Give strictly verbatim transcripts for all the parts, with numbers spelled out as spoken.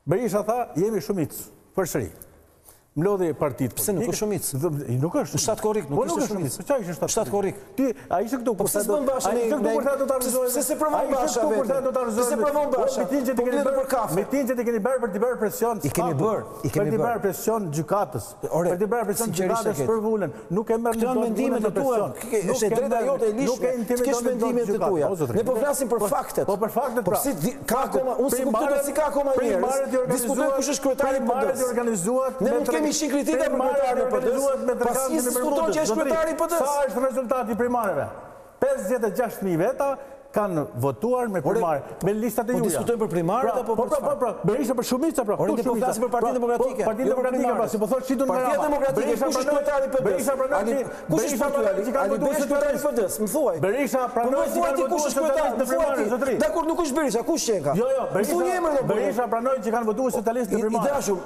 Berisha tha, jemi shumicë, përsëri. Mlodhi partitë. Pse nuk është shumicë? Nuk është. Shtatë korrik, nuk është shumicë. Çfarë ishte shtatë? Shtatë korrik. Ti, ai ishte këtu, po pse s'bën Basha ne? Ai ishte këtu kur tha do ta organizojë. Se se provon Basha vetë. Se provon Basha. Mitingjet e keni bërë për kafe. Mitingjet e keni bërë për të bërë presion. I keni bërë, i keni bërë. Për të bërë presion gjykatës. Për të bërë presion gjykatës për vulën. Nuk e merr këto mendimet e tua. Është e drejta jote e lishme. Të kesh mendimet e tuaja. Ne po flasim për faktet. Po për faktet. Po si ka akoma, unë si kuptoj se ka akoma njerëz. Diskutojmë kush është kryetari i P D-s. Ne nuk kemi shik kritika për kryetarin e P D-s. Pasi diskuton që është kryetari i P D-s. Sa është rezultati i primareve? pesëdhjetë e gjashtë mijë veta kanë votuar me primare, me listat e juaja. Po diskutojmë për primaret apo për çfarë? Po, po, po, Berisha për shumica, pra. Ore, ne po flasim për Partinë Demokratike. Partinë Demokratike, pra, si po thotë Shitu Ndërama. Partia Demokratike, kush është kryetari i P D-s? Berisha pranoi, kush është kryetari? që kanë votuar kryetari i P D-s? Më thuaj. Berisha pranoi që kanë votuar socialistë në primare, zotëri. Dakor, nuk është Berisha, kush që ka? Jo, jo, Berisha. Berisha pranoi që kanë votuar socialistë në primare. I dashur,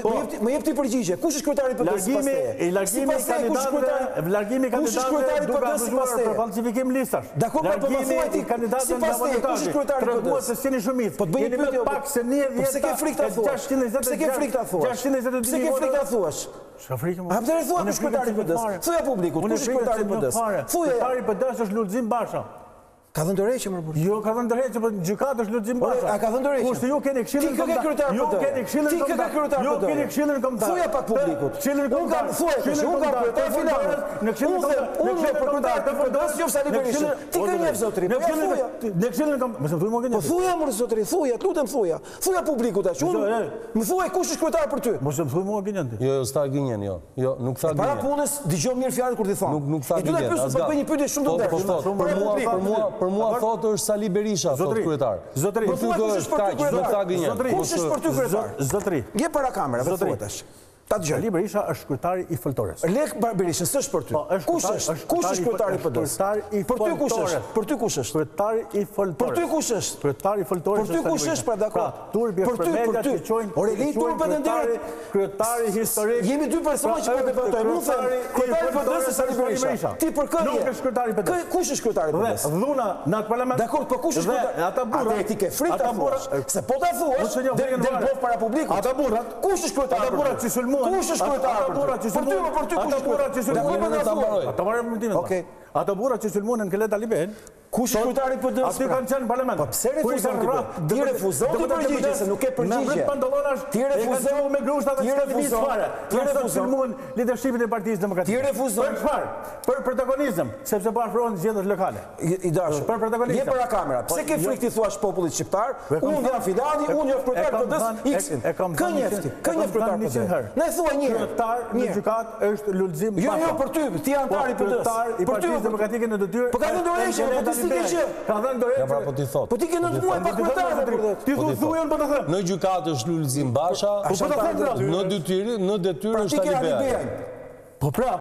më jep ti përgjigje. Kush është kryetari i P D-s? Largimi, i largimi kandidatëve, largimi kandidatëve duke abuzuar për falsifikim listash. Dakor, po po thuaj ti kandidatëve nga votantët. Treguar se s'jeni shumicë. Po të bëj një pyetje pak se një pse ke frikë ta thuash? Pse ke frikë ta thuash? Pse ke frikë ta thuash? Çfarë frikë më? A pse thua kush kryetari i P D-s? Thuaj publikut, kush është kryetari i P D-s? Thuaj. Kryetari i P D-s është Lulzim Basha. Ka dhënë dorëheqje më burr. Jo, ka dhënë dorëheqje, por gjykata është Lulzim Basha. A ka dhënë dorëheqje? Kushte ju keni këshillin kombëtar. Ju keni këshillin kombëtar. Ju keni këshillin kombëtar. Thuaj pak publikut. Këshillin kombëtar. Thuaj, unë kam kryetar finale. Në këshillin kombëtar. Unë jam kryetar të P D-s, jo Sali Berisha. Ti ke një zotëri. Në këshillin në këshillin kombëtar. Mos më thuaj më gjë. Po thuaj më zotëri, thuaj, lutem thuaj. Thuaj publikut tash. Unë më thuaj kush është kryetar për ty. Mos më thuaj më gjë. Jo, jo, sta gënjen, jo. Jo, nuk tha gënjen. Para punës dëgjoj mirë fjalën kur ti thon. Nuk nuk tha gënjen. Do të bëj një pyetje shumë të ndershme. Për mua, për mua, për mua thotë është Sali Berisha, thotë kryetar. Zotëri, kush është për ty kryetar? Kush është për ty kryetar? Zotëri. Nje para kamerave thuaj tash. Ta dëgjoj. Sali Berisha është kryetari i Foltores. Lek Berisha s'është për ty. Kush është? Kush është kryetari i P D-s? Për ty kush është? Për ty kush është? Kryetari i Foltores. Për ty kush është? Kryetari i Foltores. Për ty kush është pra dakor? Turbi është për media që quajnë. Ore, lej turbi të nderit. Kryetari historik. Jemi dy persona që po debatojmë. Unë them, kryetari i P D-s është Sali Berisha. Ti për kë je? Nuk është kryetari i P D-s. Kush është kryetari i P D-s? Dhuna në atë parlament. Dakor, po kush është kryetari? Ata burrat. Ti ke frikë ta thuash. Se po ta thuash, del bof para publikut. Ata burrat. Kush është kryetari? Ata burrat që sulmuan. Kush është kryetari? Ata burrat që sulmuan. Për ty, për ty kush është kryetari? Ata burrat që sulmuan. Ata marrin mendimin. Okej. Ata burrat që sulmuan në Keleta Liben. Kush është kryetari i P D-s? Ati kanë qenë në parlament. Po pse refuzon ti? Ti refuzon të përgjigjesh se nuk ke përgjigje. Ti refuzon me grushta të shkëlqimit fare. Ti refuzon leadershipin e Partisë Demokratike. Ti refuzon për çfarë? Për protagonizëm, sepse po afrohen zgjedhjet lokale. I dashur. Për protagonizëm. Je para kamera. Pse ke frikë ti thuash popullit shqiptar? Unë jam Filani, unë jam kryetari i P D-s X-in. Kë njefti? Kë njefti kryetari i P D-s? Ne thuaj një herë. Kryetar në gjykatë është Lulzim Basha. Jo, jo, për ty, ti je antar i P D-s. I Partisë Demokratike në detyrë. Po ka dhënë dorëheqje, po ti si ke gjë? Ka dhënë dorëheqje. Ja pra po ti thot. Po ti ke nëntë muaj pa kryetar. Ti thu thuaj unë po të them. Në gjykatë është Lulzim Basha, Po po të them. në detyrë, në detyrë është Sali Berisha. Po pra